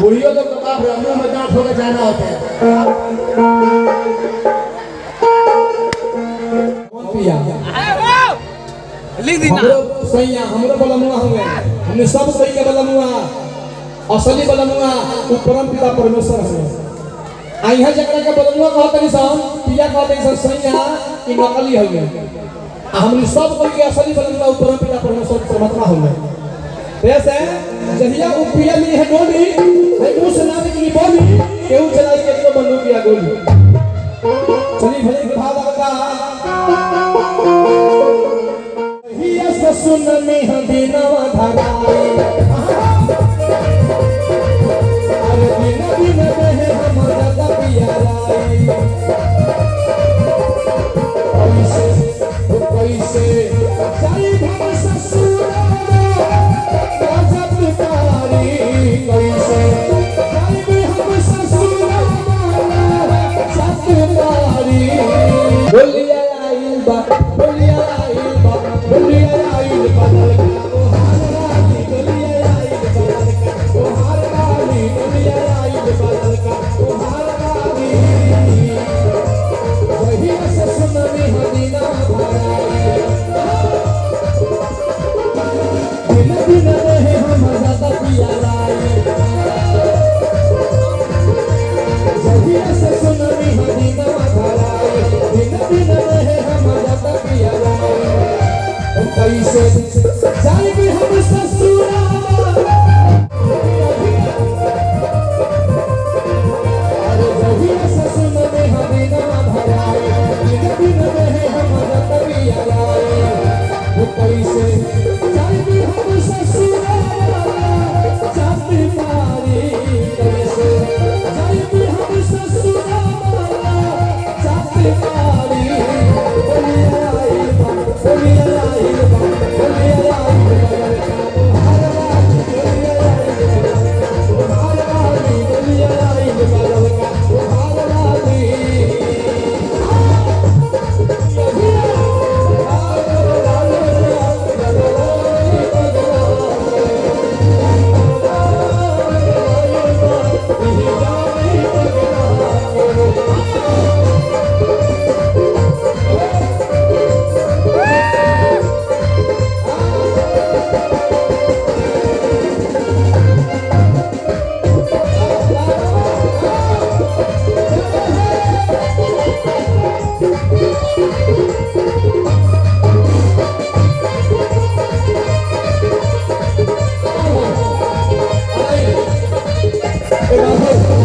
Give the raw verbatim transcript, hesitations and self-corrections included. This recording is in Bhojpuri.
बुढ़ियों तो कबाब मुंह में दांत होकर जाना होता है। कौन पिया लिख दी ना सैया हमरो बलमुआ हुए हमने सब सही के बलमुआ असली बलमुआ वो परम पिता परमेश्वर है। आ यहाँ जकरा के बलमुआ कहत नहीं सन पिया कहत नहीं सन सैया कि नकली हुए हमने सब कोई के असली बलमुआ वो परम पिता परमेश्वर परमात्मा हुए। वैसे जहिया वो पिया में है गोली है उस नाम की बोली केहू चलाई के तो बंदूक पिया गोली चली भले के भाव लगा सुन में हदीनवा धारा अरे दिन दिन रहे हम दादा पियारा कैसे कैसे जाई हम ससुराल राजा पुकारी कैसे जाई हम ससुराल राजा पुकारी बोलिया आई बा बोलिया आई बा बोलिया Hey,